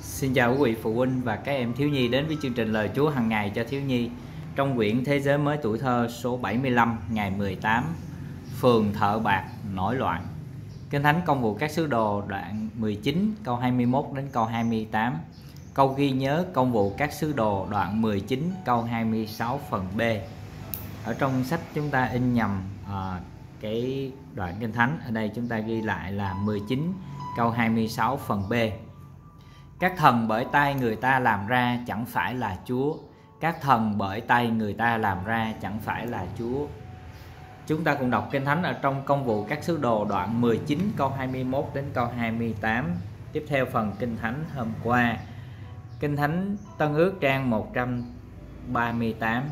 Xin chào quý vị phụ huynh và các em thiếu nhi đến với chương trình Lời Chúa hàng ngày cho thiếu nhi trong quyển Thế giới mới tuổi thơ số 75 ngày 18, phường thợ bạc nổi loạn. Kinh Thánh Công vụ các sứ đồ đoạn 19 câu 21 đến câu 28. Câu ghi nhớ Công vụ các sứ đồ đoạn 19 câu 26 phần B. Ở trong sách chúng ta in nhầm cái đoạn Kinh Thánh, ở đây chúng ta ghi lại là 19 câu 26 phần B. Các thần bởi tay người ta làm ra chẳng phải là Chúa. Các thần bởi tay người ta làm ra chẳng phải là Chúa. Chúng ta cùng đọc Kinh Thánh ở trong Công vụ các sứ đồ đoạn 19 câu 21 đến câu 28. Tiếp theo phần Kinh Thánh hôm qua. Kinh Thánh Tân Ước trang 138.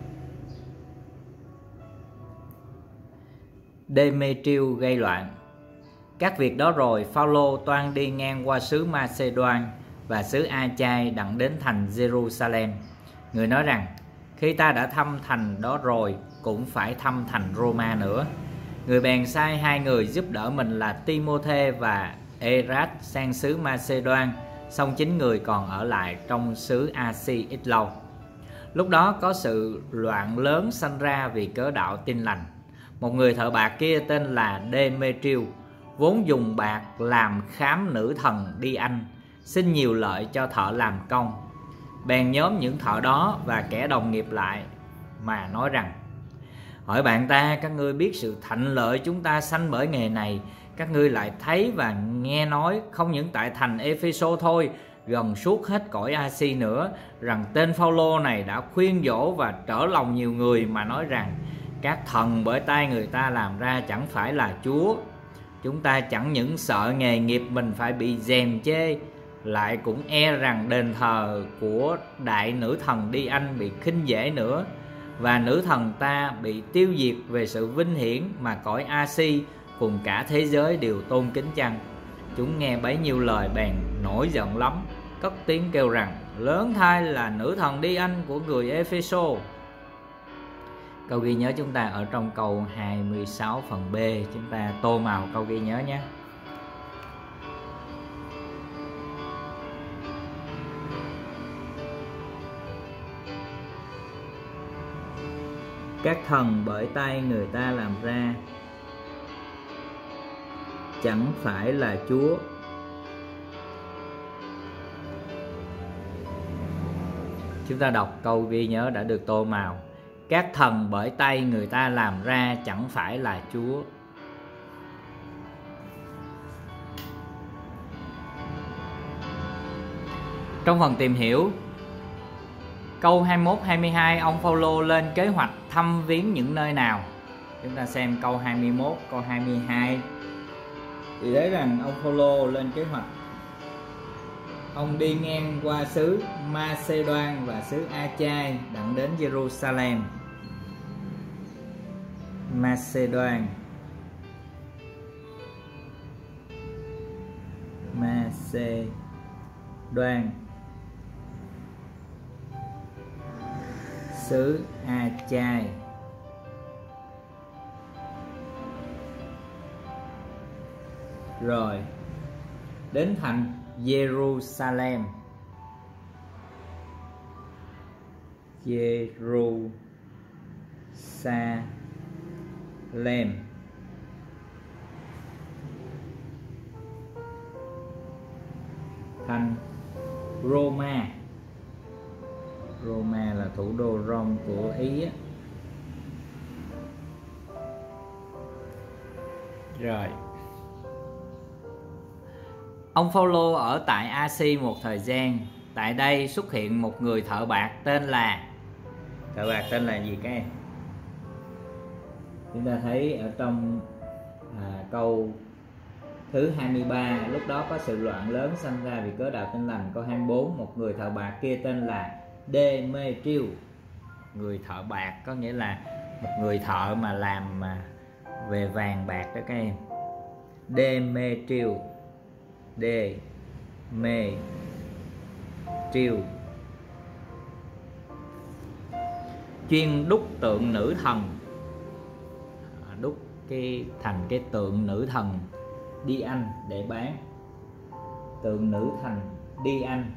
Demetriu gây loạn. Các việc đó rồi, Phao-lô toan đi ngang qua xứ Ma-xê-đoan và xứ A-chai đặng đến thành Jerusalem. Người nói rằng, khi ta đã thăm thành đó rồi, cũng phải thăm thành Roma nữa. Người bèn sai hai người giúp đỡ mình là Ti-mô-thê và Ê-rát sang xứ Ma-xê-đoan, song chính người còn ở lại trong xứ A-si ít lâu. Lúc đó có sự loạn lớn sanh ra vì cớ đạo tin lành. Một người thợ bạc kia tên là Demetriu, vốn dùng bạc làm khám nữ thần đi Anh, xin nhiều lợi cho thợ làm công. Bèn nhóm những thợ đó và kẻ đồng nghiệp lại mà nói rằng, hỏi bạn ta, các ngươi biết sự thạnh lợi chúng ta sanh bởi nghề này, các ngươi lại thấy và nghe nói không những tại thành Ê-phê-sô thôi, gần suốt hết cõi A-si nữa, rằng tên Phao-lô này đã khuyên dỗ và trở lòng nhiều người mà nói rằng, các thần bởi tay người ta làm ra chẳng phải là Chúa. Chúng ta chẳng những sợ nghề nghiệp mình phải bị dèm chê, lại cũng e rằng đền thờ của đại nữ thần đi Anh bị khinh dễ nữa, và nữ thần ta bị tiêu diệt về sự vinh hiển mà cõi A-si cùng cả thế giới đều tôn kính chăng. Chúng nghe bấy nhiêu lời bèn nổi giận lắm, cất tiếng kêu rằng, lớn thay là nữ thần đi Anh của người Ê-phê-sô. Câu ghi nhớ chúng ta ở trong câu 26 phần B, chúng ta tô màu câu ghi nhớ nhé. Các thần bởi tay người ta làm ra chẳng phải là Chúa. Chúng ta đọc câu ghi nhớ đã được tô màu. Các thần bởi tay người ta làm ra chẳng phải là Chúa. Trong phần tìm hiểu, câu 21-22, ông Phao-lô lên kế hoạch thăm viếng những nơi nào? Chúng ta xem câu 21, câu 22. Thì thấy rằng ông Phao-lô lên kế hoạch. Ông đi ngang qua xứ Ma-xê-đoan và xứ A-chai đặng đến Jerusalem. Ma-xê-đoan, Ma-xê-đoan, xứ A-chai. Rồi đến thành Jerusalem. Jerusalem, thành Roma. Roma là thủ đô Rome của Ý á. Rồi ông Phao-lô ở tại A-si một thời gian. Tại đây xuất hiện một người thợ bạc tên là gì các em? Chúng ta thấy ở trong câu thứ 23, lúc đó có sự loạn lớn sanh ra vì cớ đạo tin lành. Câu 24, một người thợ bạc kia tên là Demetriu. Người thợ bạc có nghĩa là một người thợ mà làm về vàng bạc đó các em. Demetriu, Demetriu, chuyên đúc tượng nữ thần, đúc thành cái tượng nữ thần đi Anh để bán. Tượng nữ thần đi ăn.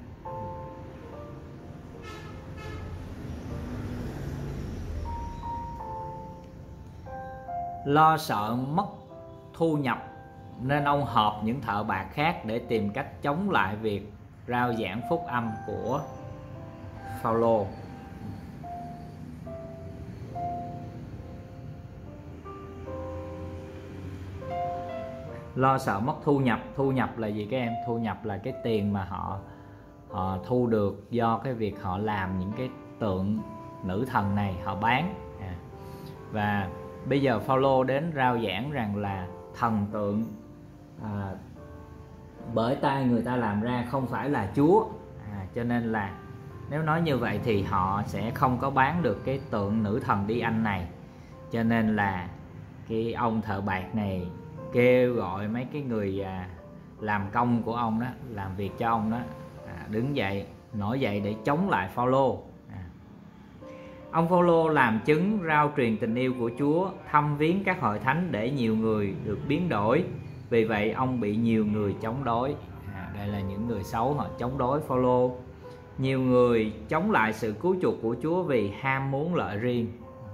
Lo sợ mất thu nhập nên ông họp những thợ bạc khác để tìm cách chống lại việc rao giảng phúc âm của Phaolô. Lo sợ mất thu nhập. Thu nhập là gì các em? Thu nhập là cái tiền mà họ thu được do cái việc họ làm những cái tượng nữ thần này, họ bán. Và bây giờ Phaolô đến rao giảng rằng là thần tượng bởi tay người ta làm ra không phải là Chúa, cho nên là nếu nói như vậy thì họ sẽ không có bán được cái tượng nữ thần đi anh này. Cho nên là cái ông thợ bạc này kêu gọi mấy cái người làm công của ông đó, làm việc cho ông đó, đứng dậy, nổi dậy để chống lại Phaolô. Ông Phaolô làm chứng rao truyền tình yêu của Chúa, thăm viếng các hội thánh để nhiều người được biến đổi. Vì vậy ông bị nhiều người chống đối. Đây là những người xấu họ chống đối Phaolô. Nhiều người chống lại sự cứu chuộc của Chúa vì ham muốn lợi riêng.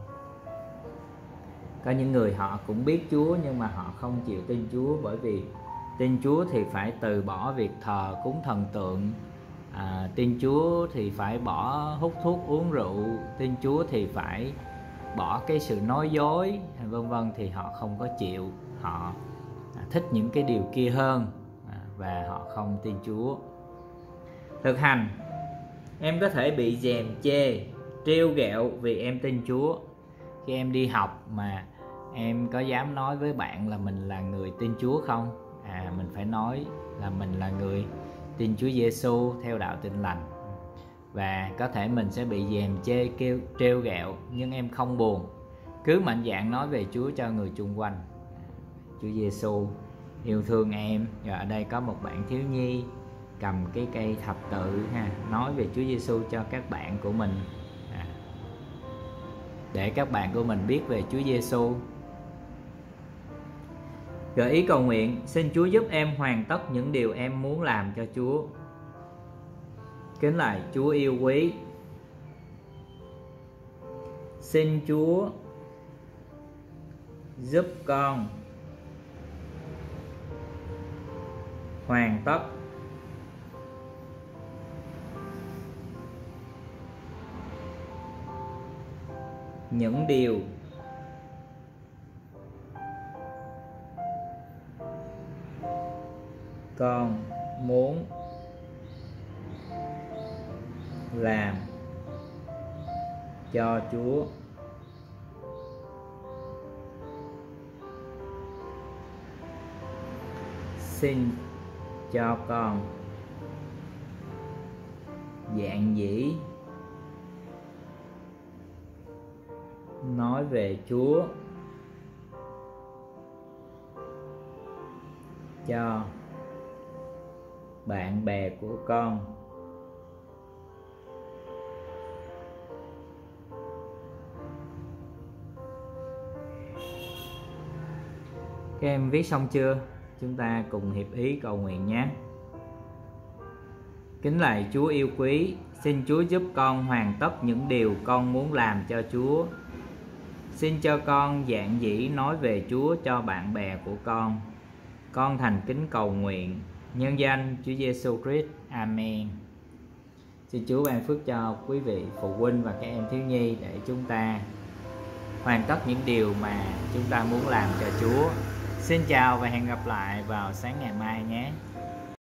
Có những người họ cũng biết Chúa nhưng mà họ không chịu tin Chúa, bởi vì tin Chúa thì phải từ bỏ việc thờ cúng thần tượng, tin Chúa thì phải bỏ hút thuốc uống rượu, tin Chúa thì phải bỏ cái sự nói dối vân vân, thì họ không có chịu. Họ thích những cái điều kia hơn và họ không tin Chúa. Thực hành, em có thể bị gièm chê, trêu ghẹo vì em tin Chúa. Khi em đi học mà em có dám nói với bạn là mình là người tin Chúa không? Mình phải nói là mình là người tin Chúa Giêsu theo đạo Tin Lành. Và có thể mình sẽ bị gièm chê, trêu ghẹo, nhưng em không buồn. Cứ mạnh dạn nói về Chúa cho người chung quanh. Chúa Giêsu yêu thương em. Và ở đây có một bạn thiếu nhi cầm cái cây thập tự nói về Chúa Giêsu cho các bạn của mình, để các bạn của mình biết về Chúa Giêsu. Gợi ý cầu nguyện: xin Chúa giúp em hoàn tất những điều em muốn làm cho Chúa. Kính lạy Chúa yêu quý, xin Chúa giúp con hoàn tất những điều con muốn làm cho Chúa. Xin cho con dạn dĩ nói về Chúa cho bạn bè của con. Các em viết xong chưa? Chúng ta cùng hiệp ý cầu nguyện nhé. Kính lạy Chúa yêu quý, xin Chúa giúp con hoàn tất những điều con muốn làm cho Chúa. Xin cho con dạn dĩ nói về Chúa cho bạn bè của con. Con thành kính cầu nguyện nhân danh Chúa Giêsu Christ. Amen. Xin Chúa ban phước cho quý vị phụ huynh và các em thiếu nhi để chúng ta hoàn tất những điều mà chúng ta muốn làm cho Chúa. Xin chào và hẹn gặp lại vào sáng ngày mai nhé.